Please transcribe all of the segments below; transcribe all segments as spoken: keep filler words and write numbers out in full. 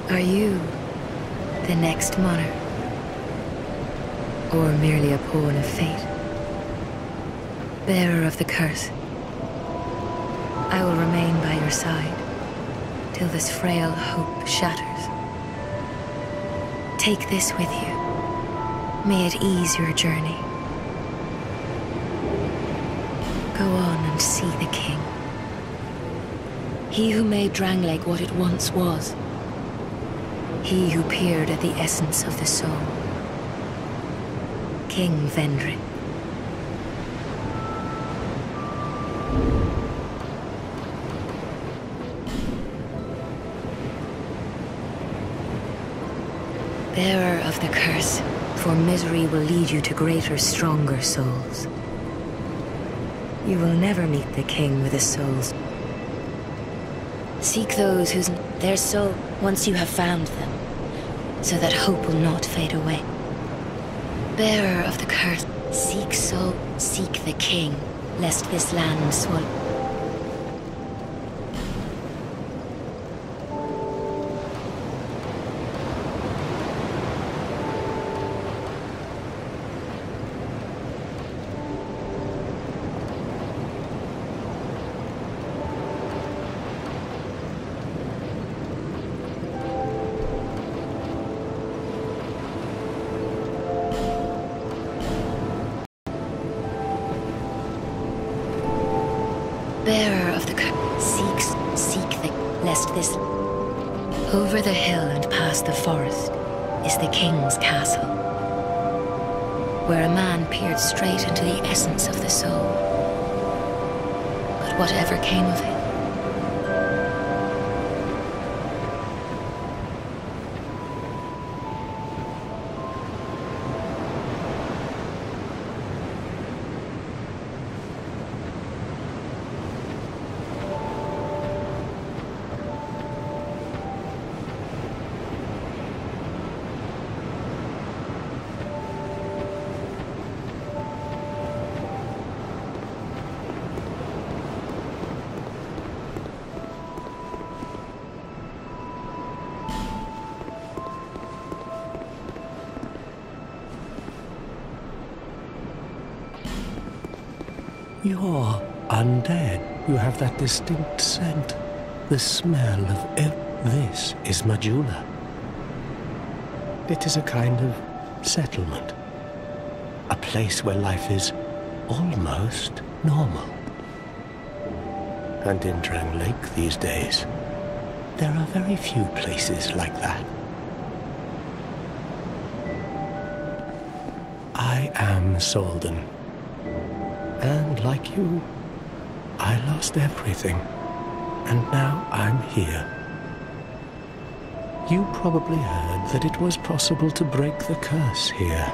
Are you the next monarch? Or merely a pawn of fate? Bearer of the curse, I will remain by your side till this frail hope shatters. Take this with you. May it ease your journey. Go on and see the king. He who made Rahll what it once was. He who peered at the essence of the soul. King Vendrick. Bearer of the curse, for misery will lead you to greater, stronger souls. You will never meet the king with a soul's. Seek those whose their soul once you have found them, so that hope will not fade away. Bearer of the curse, seek soul, seek the king, lest this land swallow. Bearer of the curse, seeks, seek the, lest this. Over the hill and past the forest is the king's castle, where a man peered straight into the essence of the soul. But whatever came of it, You're undead. You have that distinct scent. The smell of ev- This is Majula. It is a kind of settlement. A place where life is almost normal. And in Drang Lake these days, there are very few places like that. I am Solden. And like you, I lost everything, and now I'm here. You probably heard that it was possible to break the curse here.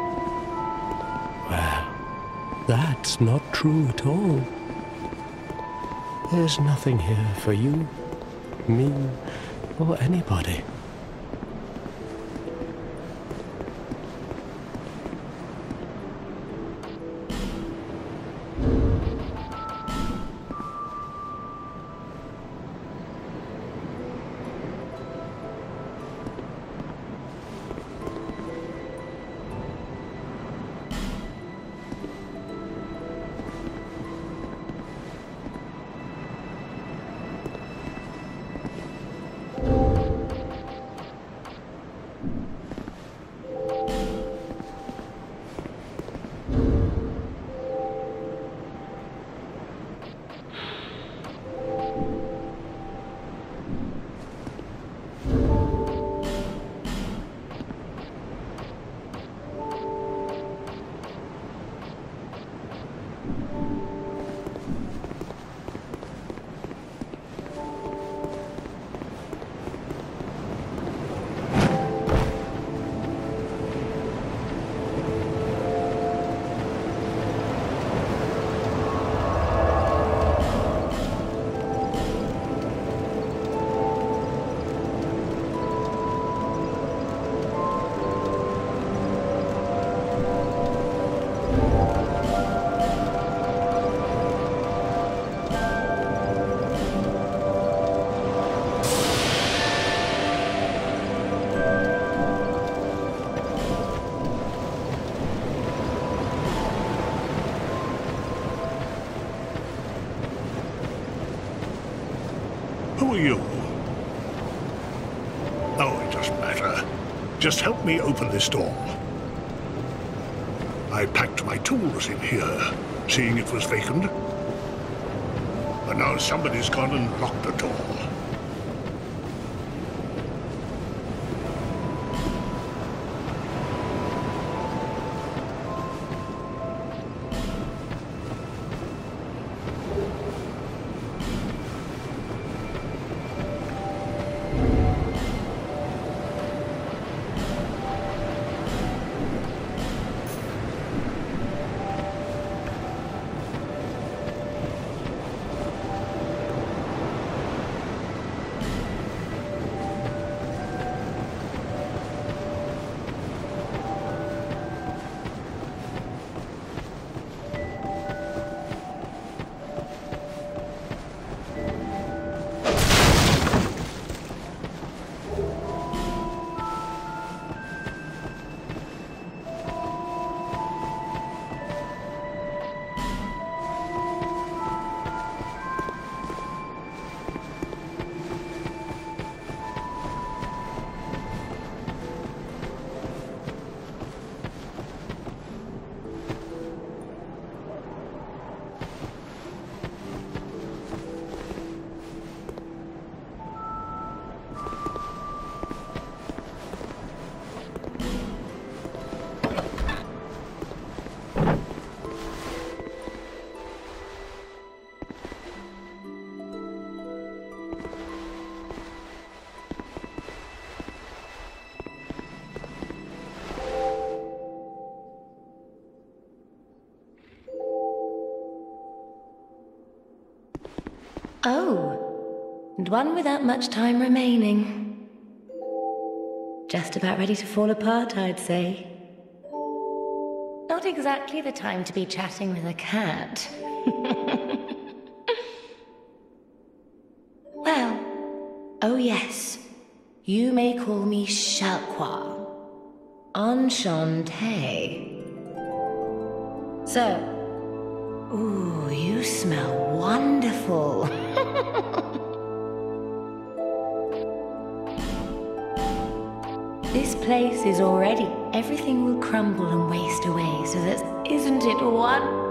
Well, that's not true at all. There's nothing here for you, me, or anybody. Who are you? Oh, it doesn't matter. Just help me open this door. I packed my tools in here, seeing it was vacant. But now somebody's gone and locked the door. Oh, and one without much time remaining. Just about ready to fall apart, I'd say. Not exactly the time to be chatting with a cat. Well, oh yes, you may call me Shalqua. Enchanté. So, ooh, you smell wonderful. This place is already... Everything will crumble and waste away, so that... Isn't it one...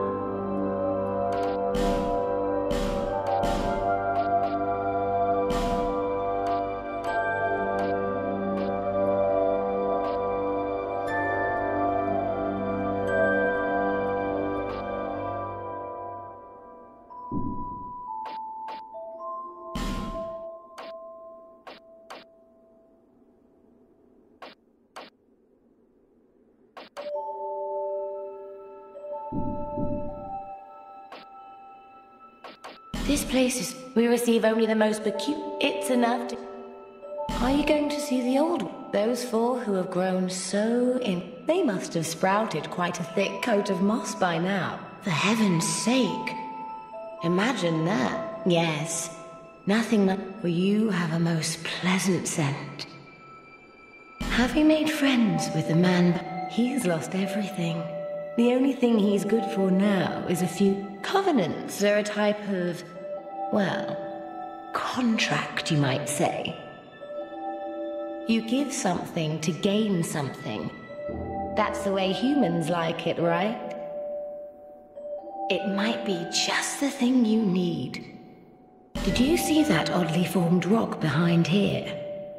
This place is... We receive only the most peculiar... It's enough to... Are you going to see the old one? Those four who have grown so in... They must have sprouted quite a thick coat of moss by now. For heaven's sake. Imagine that. Yes. Nothing much... For you have a most pleasant scent. Have you made friends with the man? He's lost everything. The only thing he's good for now is a few... Covenants. They're a type of... Well, contract, you might say. You give something to gain something. That's the way humans like it, right? It might be just the thing you need. Did you see that oddly formed rock behind here?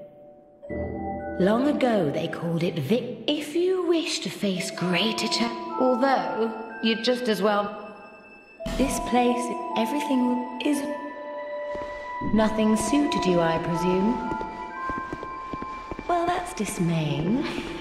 Long ago they called it Vic. If you wish to face greater cha- Although, you'd just as well... This place, everything is... Nothing suited you, I presume? Well, that's dismaying.